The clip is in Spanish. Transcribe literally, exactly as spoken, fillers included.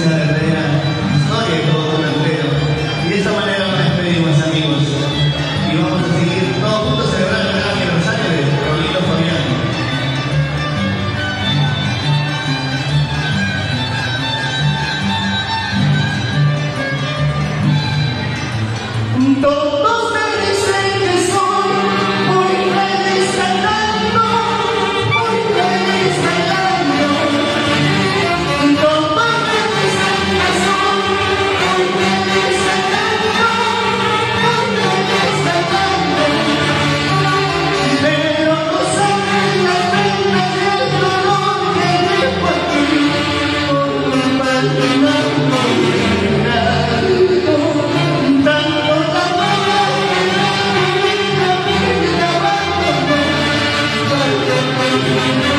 música de la historia y todo un empleo. Y de esta manera nos despedimos, amigos. Y vamos a seguir todos juntos celebrando el gran aniversario de Rolito Fabián. Todos me dicen que soy muy feliz cantando, muy feliz bailando. Todos me dicen que soy muy feliz cantando, muy feliz bailando. Pero no saben la pena y el dolor que llevo aquí por culpa de una mujer. Thank you.